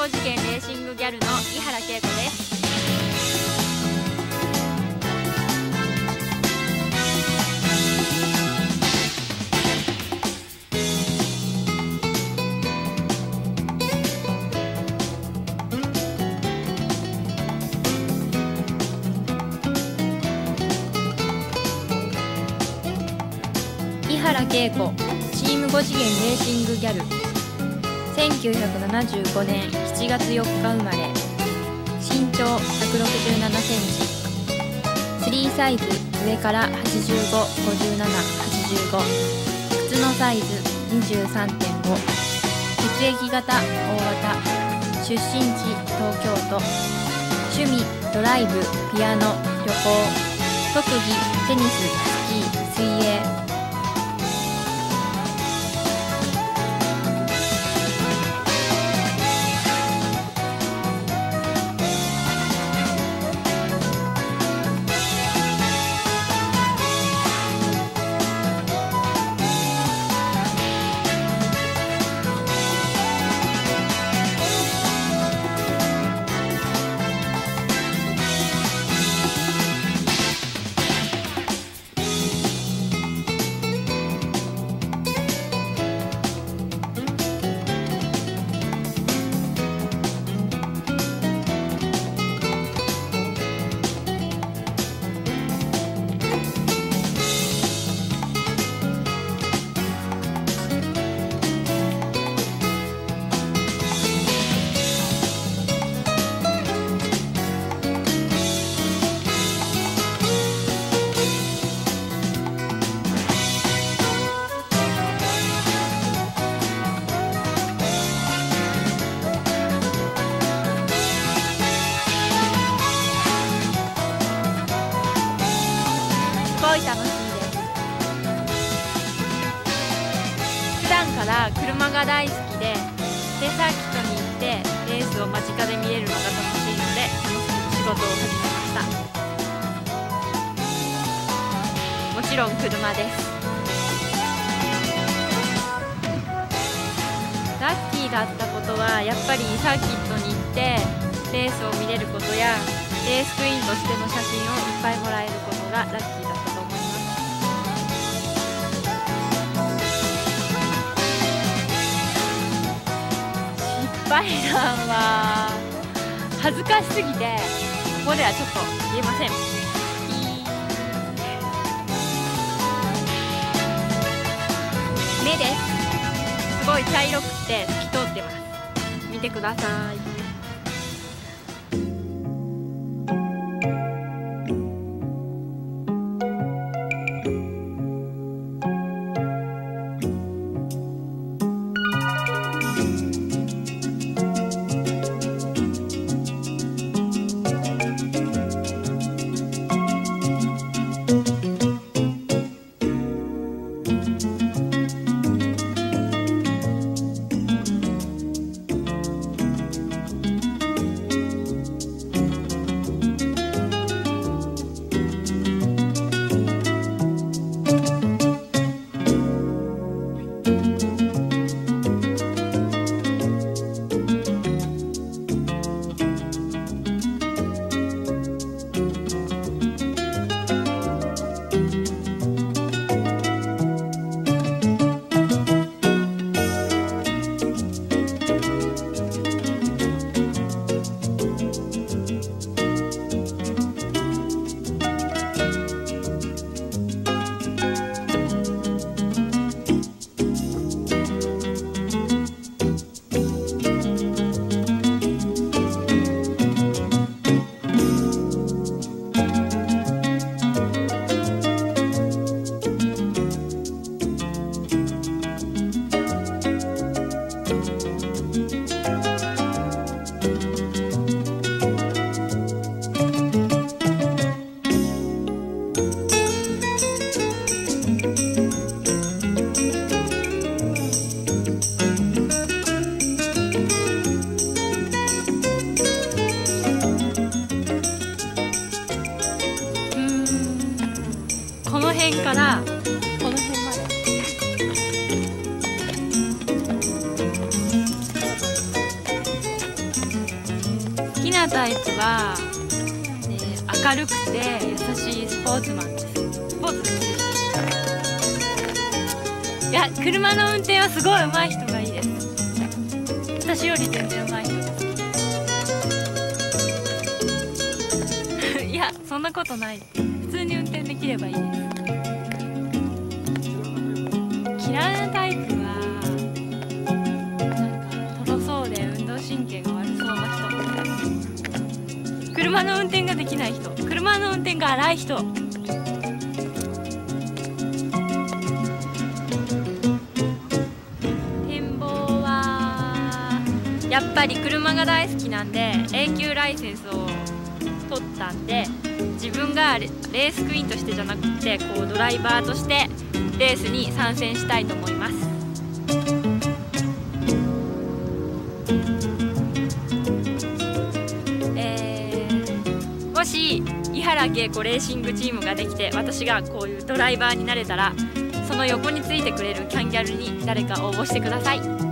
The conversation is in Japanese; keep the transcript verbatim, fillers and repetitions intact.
ご次元レーシングギャルの井原恵子です。井原恵子、チームご次元レーシングギャル。せんきゅうひゃくななじゅうごねんしちがつよっか生まれ。身長ひゃくろくじゅうななセンチ。スリーサイズ上からはちじゅうご、ごじゅうなな、はちじゅうご。靴のサイズ にじゅうさんてんご。血液型 オー 型。出身地東京都。趣味ドライブ、ピアノ、旅行。特技テニス、スキー、水泳。すごい楽しいです。普段から車が大好きで、でサーキットに行ってレースを間近で見れるのが楽しいので、仕事を始めました。もちろん車です。ラッキーだったことはやっぱりサーキットに行ってレースを見れることや、レースクイーンとしての写真をいっぱいもらえることがラッキーだったと思います。失敗談は恥ずかしすぎてここではちょっと言えません。目です。すごい茶色くて透き通ってます。見てください。 なタイプは、えー、明るくて優しいスポーツマンです。スポーツが好きです。いや、車の運転はすごい上手い人がいいです。私より全然上手い人が好き。いや、そんなことない。普通に運転できればいいです。嫌いなタイプはなんかとろそうで運動神経が悪そうな人、車の運転ができない人、車の運転が荒い人。展望はやっぱり車が大好きなんで エー 級ライセンスを取ったんで、自分がレースクイーンとしてじゃなくてこうドライバーとしてレースに参戦したいと思います。えー、もし井原恵子レーシングチームができて私がこういうドライバーになれたら、その横についてくれるキャンギャルに誰か応募してください。